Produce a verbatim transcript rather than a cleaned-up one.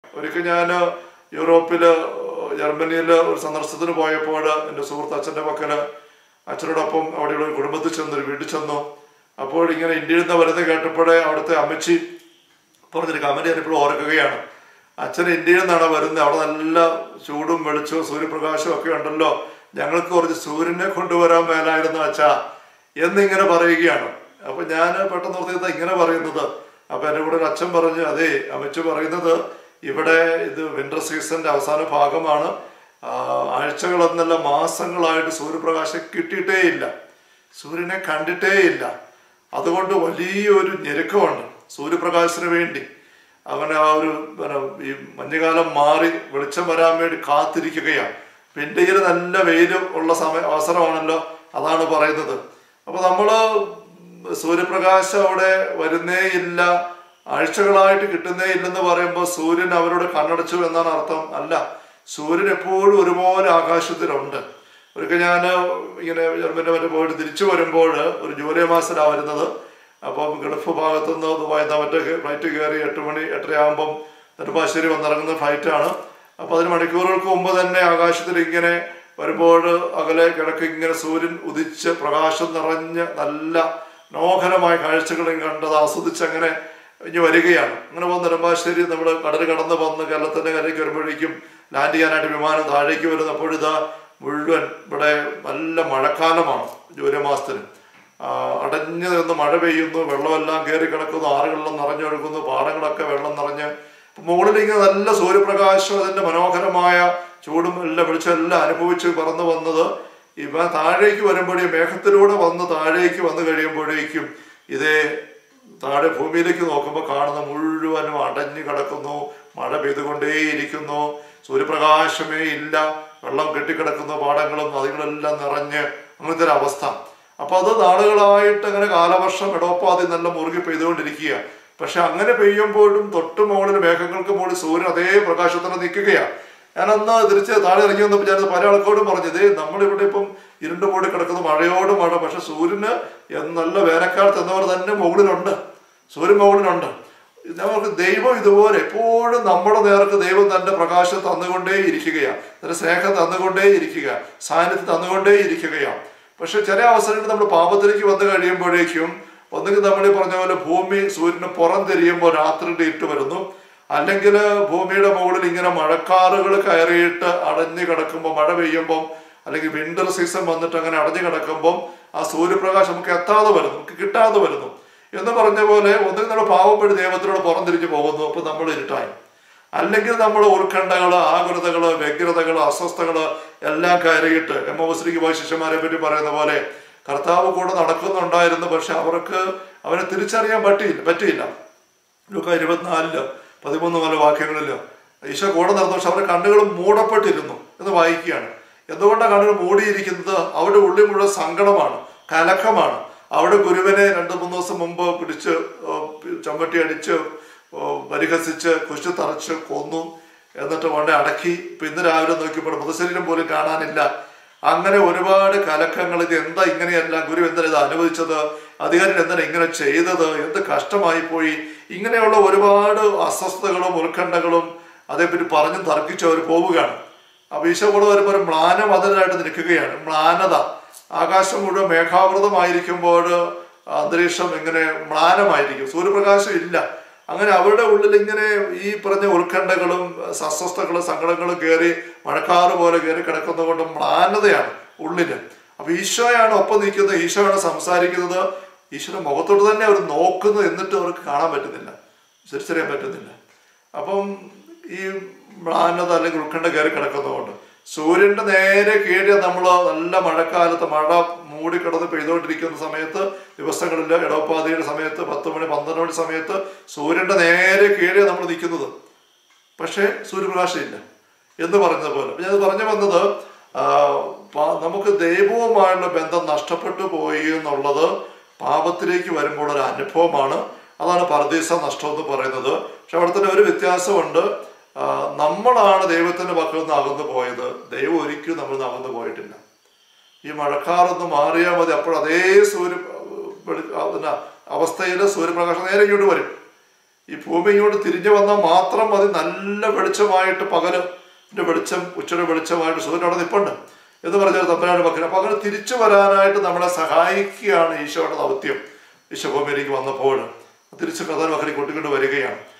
ഒരിക്കൽ ഞാൻ യൂറോപ്പിൽ ജർമ്മനിയിൽ ഒരു സന്ദർശനത്തിന് പോയപ്പോൾ എൻ്റെ സുഹൃത്ത് അച്ഛൻ്റെ മക്കൾ അച്ഛനോടൊപ്പം അവിടെയുള്ള ഒരു കുടുംബത്തിൽ ചെന്നു, ഒരു വീട്ടിൽ ചെന്നു. അപ്പോൾ ഇങ്ങനെ ഇന്ത്യയിൽ നിന്ന് വരുന്നത് കേട്ടപ്പോഴേ അവിടുത്തെ അമ്മച്ചി പറഞ്ഞൊരു കമന്റ് ഞാനിപ്പോൾ ഓർക്കുകയാണ്. അച്ഛൻ ഇന്ത്യയിൽ നിന്നാണ് വരുന്നത്, അവിടെ നല്ല ചൂടും വെളിച്ചവും സൂര്യപ്രകാശവും ഒക്കെ ഉണ്ടല്ലോ, ഞങ്ങൾക്ക് കുറച്ച് സൂര്യനെ കൊണ്ടുവരാൻ മേലായിരുന്നു അച്ഛാ എന്നിങ്ങനെ പറയുകയാണ്. അപ്പൊ ഞാൻ പെട്ടെന്ന് ഓർത്തിരുന്ന ഇങ്ങനെ പറയുന്നത്. അപ്പൊ എൻ്റെ കൂടെ ഒരു അച്ഛൻ പറഞ്ഞു, അതെ അമ്മച്ചി പറയുന്നത് ഇവിടെ ഇത് വിന്റർ സീസണിന്റെ അവസാന ഭാഗമാണ്, ആഴ്ചകളെന്നല്ല മാസങ്ങളായിട്ട് സൂര്യപ്രകാശം കിട്ടിയിട്ടേ ഇല്ല, സൂര്യനെ കണ്ടിട്ടേ ഇല്ല. അതുകൊണ്ട് വലിയൊരു ഞെരുക്കമുണ്ട് സൂര്യപ്രകാശത്തിന് വേണ്ടി. അങ്ങനെ ആ ഒരു ഈ മഞ്ഞുകാലം മാറി വെളിച്ചം വരാൻ വേണ്ടി കാത്തിരിക്കുകയാണ്. ഇന്ത്യയിൽ നല്ല വെയിൽ ഉള്ള സമയ അവസരമാണല്ലോ, അതാണ് പറയുന്നത്. അപ്പൊ നമ്മള് സൂര്യപ്രകാശം അവിടെ വരുന്നേ ഇല്ല, ആഴ്ചകളായിട്ട് കിട്ടുന്നേ ഇല്ലെന്ന് പറയുമ്പോൾ സൂര്യൻ അവരോട് കണ്ണടച്ചു എന്നാണ് അർത്ഥം? അല്ല, സൂര്യൻ എപ്പോഴും ഒരുപോലെ ആകാശത്തിലുണ്ട്. ഒരിക്കൽ ഞാൻ ഇങ്ങനെ ജർമ്മനിയുടെ മറ്റേ പോയിട്ട് തിരിച്ചു വരുമ്പോൾ ഒരു ജൂലൈ മാസത്തിലാണ് വരുന്നത്. അപ്പം ഗൾഫ് ഭാഗത്തുനിന്ന് ദുബായ് മറ്റേ ഫ്ലൈറ്റ് കയറി എട്ട് മണി എട്ടരയാകുമ്പം നെടുമ്പാശ്ശേരി വന്നിറങ്ങുന്ന ഫ്ലൈറ്റാണ്. അപ്പം അതിന് മണിക്കൂറുകൾക്ക് മുമ്പ് തന്നെ ആകാശത്തിൽ ഇങ്ങനെ വരുമ്പോൾ അകലെ കിഴക്ക് ഇങ്ങനെ സൂര്യൻ ഉദിച്ച് പ്രകാശം നിറഞ്ഞ് നല്ല മനോഹരമായ കാഴ്ചകൾ കണ്ടത് ആസ്വദിച്ച് അങ്ങനെ ഇനി വരികയാണ്. അങ്ങനെ വന്ന് നെടുമ്പാശ്ശേരി നമ്മൾ കടൽ കടന്ന് വന്ന് കേരളത്തിൻ്റെ കരയ്ക്ക് വരുമ്പോഴേക്കും ലാൻഡ് ചെയ്യാനായിട്ട് വിമാനം താഴേക്ക് വരുന്നത്. അപ്പോഴിതാ മുഴുവൻ ഇവിടെ നല്ല മഴക്കാലമാണ്, ജൂലൈ മാസത്തിന്. അടഞ്ഞു നിന്ന് മഴ പെയ്യുന്നു, വെള്ളമെല്ലാം കയറി കിടക്കുന്നു, ആറുകളിലും നിറഞ്ഞൊഴുകുന്നു, പാടങ്ങളൊക്കെ വെള്ളം നിറഞ്ഞ് മുകളിലിങ്ങനെ നല്ല സൂര്യപ്രകാശം അതിൻ്റെ മനോഹരമായ ചൂടും എല്ലാം വെളിച്ചം എല്ലാം അനുഭവിച്ച് പറന്നു വന്നത് ഇവ താഴേക്ക് വരുമ്പോഴേ മേഘത്തിലൂടെ വന്ന് താഴേക്ക് വന്നു കഴിയുമ്പോഴേക്കും ഇതേ താഴെ ഭൂമിയിലേക്ക് നോക്കുമ്പോൾ കാണുന്ന മുഴുവനും അടഞ്ഞു കിടക്കുന്നു, മഴ പെയ്തുകൊണ്ടേയിരിക്കുന്നു, സൂര്യപ്രകാശമേ ഇല്ല, വെള്ളം കെട്ടിക്കിടക്കുന്ന പാടങ്ങളും നദികളെല്ലാം നിറഞ്ഞ് അങ്ങനത്തെ ഒരു അവസ്ഥ. അപ്പൊ അത് നാളുകളായിട്ട് അങ്ങനെ കാലവർഷം ഇടോപ്പാതി നല്ല മുറുകി പെയ്തുകൊണ്ടിരിക്കുക. പക്ഷെ അങ്ങനെ പെയ്യുമ്പോഴും തൊട്ട് മുകളിൽ മേഘങ്ങൾക്ക് മുകളിൽ സൂര്യൻ അതേ പ്രകാശത്തിന് നിൽക്കുകയാണ്. ഞാനന്ന് തിരിച്ച് താഴെ ഇറങ്ങി വന്നപ്പോൾ ഞാൻ പല ആൾക്കാരോടും പറഞ്ഞത്, നമ്മളിവിടെ ഇപ്പം ഇരുണ്ട് മൂടി കിടക്കുന്ന മഴയോട് മഴ, പക്ഷെ സൂര്യന് നല്ല വേനൽക്കാലത്ത് എന്നവർ തന്നെ മുകളിലുണ്ട്, സൂര്യൻ മുകളിലുണ്ട്. നമുക്ക് ദൈവം ഇതുപോലെ എപ്പോഴും നമ്മുടെ നേർക്ക് ദൈവം തന്റെ പ്രകാശം തന്നുകൊണ്ടേ ഇരിക്കുകയാണ്, തന്റെ സ്നേഹം തന്നുകൊണ്ടേ ഇരിക്കുക, സാന്നിധ്യം തന്നുകൊണ്ടേ ഇരിക്കുകയാണ്. പക്ഷെ ചില അവസരങ്ങളിൽ നമ്മൾ പാപത്തിലേക്ക് വന്നു കഴിയുമ്പോഴേക്കും ഒന്നുകിൽ നമ്മൾ ഈ പറഞ്ഞ പോലെ ഭൂമി സൂര്യന് പുറം തിരിയുമ്പോൾ രാത്രിയുടെ ഇട്ട് വരുന്നു, അല്ലെങ്കിൽ ഭൂമിയുടെ മുകളിൽ ഇങ്ങനെ മഴക്കാറുകൾ കയറിയിട്ട് അടഞ്ഞു കിടക്കുമ്പോൾ മഴ പെയ്യുമ്പം, അല്ലെങ്കിൽ വിന്റർ സീസൺ വന്നിട്ട് അങ്ങനെ അടഞ്ഞു കിടക്കുമ്പം ആ സൂര്യപ്രകാശം നമുക്ക് എത്താതെ വരുന്നു, നമുക്ക് കിട്ടാതെ വരുന്നു എന്ന് പറഞ്ഞ പോലെ ഒന്നുകിൽ നമ്മൾ പാവപ്പെട്ട് ദൈവത്തിനോട് പുറം തിരിഞ്ഞു പോകുന്നു, അപ്പൊ നമ്മൾ ഇരുട്ടായി. അല്ലെങ്കിൽ നമ്മൾ ഉത്കണ്ഠകള്, ആകുലതകള്, വ്യഗ്രതകള്, അസ്വസ്ഥകള് എല്ലാം കയറിയിട്ട് എമ്മോസ്ലിക്ക് പോയ ശിഷ്യന്മാരെ പറ്റി പറയുന്ന പോലെ കർത്താവ് കൂടെ നടക്കുന്നുണ്ടായിരുന്നു, പക്ഷെ അവർക്ക് അവനെ തിരിച്ചറിയാൻ പറ്റിയില്ല പറ്റിയില്ല ലൂക്ക ഇരുപത്തിനാലില് പതിമൂന്ന് പോലെ വാക്യങ്ങളില് ഈശോ കൂടെ നടന്നു, പക്ഷെ അവരുടെ കണ്ണുകൾ മൂടപ്പെട്ടിരുന്നു എന്ന് വായിക്കുകയാണ്. എന്തുകൊണ്ടാണ് കണ്ണുകൾ മൂടിയിരിക്കുന്നത്? അവരുടെ ഉള്ളിൽ മുഴുവൻ സങ്കടമാണ്, കലക്കമാണ്. അവിടെ ഗുരുവിനെ രണ്ടു മൂന്ന് ദിവസം മുമ്പ് പിടിച്ച് ചമ്മട്ടി അടിച്ച് പരിഹസിച്ച് കുശി തറച്ച് കൊന്നു, എന്നിട്ട് കൊണ്ടേ അടക്കി. ഇപ്പൊ ഇന്ന് രാവിലെ നോക്കിയപ്പോൾ മൃതശരീരം പോലും കാണാനില്ല. അങ്ങനെ ഒരുപാട് കലക്കങ്ങൾ. ഇത് എന്താ ഇങ്ങനെയല്ല, ഗുരു എന്തിനാ ഇത് അനുവദിച്ചത്, അധികാരി എന്തിനാ ഇങ്ങനെ ചെയ്തത്, എന്ത് കഷ്ടമായി പോയി, ഇങ്ങനെയുള്ള ഒരുപാട് അസ്വസ്ഥതകളും ഉത്കണ്ഠകളും അതേപ്പറ്റി പറഞ്ഞും തർക്കിച്ച് അവർ പോവുകയാണ്. അപ്പൊ ഈശോ കൂടെ വരുമ്പോൾ ഒരു മ്ലാനമതനായിട്ട് നിൽക്കുകയാണ്. മ്ലാനത, ആകാശം മുഴുവൻ മേഘാവൃതമായിരിക്കുമ്പോൾ അന്തരീക്ഷം ഇങ്ങനെ മ്ലാനമായിരിക്കും, സൂര്യപ്രകാശം ഇല്ല. അങ്ങനെ അവരുടെ ഉള്ളിൽ ഇങ്ങനെ ഈ പറഞ്ഞ ഉത്കണ്ഠകളും അസ്വസ്ഥകളും സങ്കടങ്ങളും കയറി മഴക്കാറ് പോലെ കയറി കിടക്കുന്നത് കൊണ്ട് മ്ലാനതയാണ് ഉള്ളില്. അപ്പൊ ഈശോയാണ് ഒപ്പം നിൽക്കുന്നത്, ഈശോയാണ് സംസാരിക്കുന്നത്, ഈശോയുടെ മുഖത്തോട്ട് തന്നെ അവർ നോക്കുന്നത്, എന്നിട്ട് അവർക്ക് കാണാൻ പറ്റുന്നില്ല, തിരിച്ചറിയാൻ പറ്റുന്നില്ല. അപ്പം ഈ മ്ലാനത അല്ലെങ്കിൽ ഉത്കണ്ഠ കയറി കിടക്കുന്നതുകൊണ്ട് സൂര്യന്റെ നേരെ കീഴിൽ നമ്മൾ നല്ല മഴക്കാലത്ത് മഴ മൂടിക്കിടന്ന് പെയ്തുകൊണ്ടിരിക്കുന്ന സമയത്ത്, ദിവസങ്ങളിൽ ഇടവപ്പാതിയുടെ സമയത്ത്, പത്ത് മണി പന്ത്രണ്ട് മണി സമയത്ത് സൂര്യന്റെ നേരെ കീഴിൽ നമ്മൾ നിൽക്കുന്നത്, പക്ഷേ സൂര്യപ്രകാശം ഇല്ല എന്ന് പറഞ്ഞത് പോലെ. ഞാൻ പറഞ്ഞു വന്നത് നമുക്ക് ദൈവവുമായുള്ള ബന്ധം നഷ്ടപ്പെട്ടു പോയി എന്നുള്ളത് പാപത്തിലേക്ക് വരുമ്പോൾ ഒരു അനുഭവമാണ്. അതാണ് പർദീസ നഷ്ടം എന്ന് പറയുന്നത്. പക്ഷെ അവിടെ തന്നെ ഒരു വ്യത്യാസമുണ്ട്. നമ്മളാണ് ദൈവത്തിന്റെ പക്കൽ നിന്ന് അകന്നു പോയത്, ദൈവം ഒരിക്കലും നമ്മൾ നിന്ന് അകന്നു പോയിട്ടില്ല. ഈ മഴക്കാറൊന്ന് മാറിയാൽ മതി, അപ്പോൾ അതേ സൂര്യ അവസ്ഥയിൽ സൂര്യപ്രകാശം നേരെ ഇങ്ങോട്ട് വരും. ഈ ഭൂമി ഇങ്ങോട്ട് തിരിഞ്ഞു വന്നാൽ മാത്രം മതി, നല്ല വെളിച്ചമായിട്ട് പകല് വെളിച്ചം ഉച്ചയുടെ വെളിച്ചമായിട്ട് സൂര്യൻ അവിടെ നിൽപ്പുണ്ട് എന്ന് പറഞ്ഞാൽ തമ്പുരാന്റെ മക്കൾ. അപ്പൊ അങ്ങനെ തിരിച്ചു വരാനായിട്ട് നമ്മളെ സഹായിക്കുകയാണ് ഈശോയുടെ ദൗത്യം. ഈശോ ഭൂമിയിലേക്ക് വന്നപ്പോൾ തിരിച്ച് കഥാൻ മക്കളെ കൂട്ടിക്കൊണ്ട് വരികയാണ്.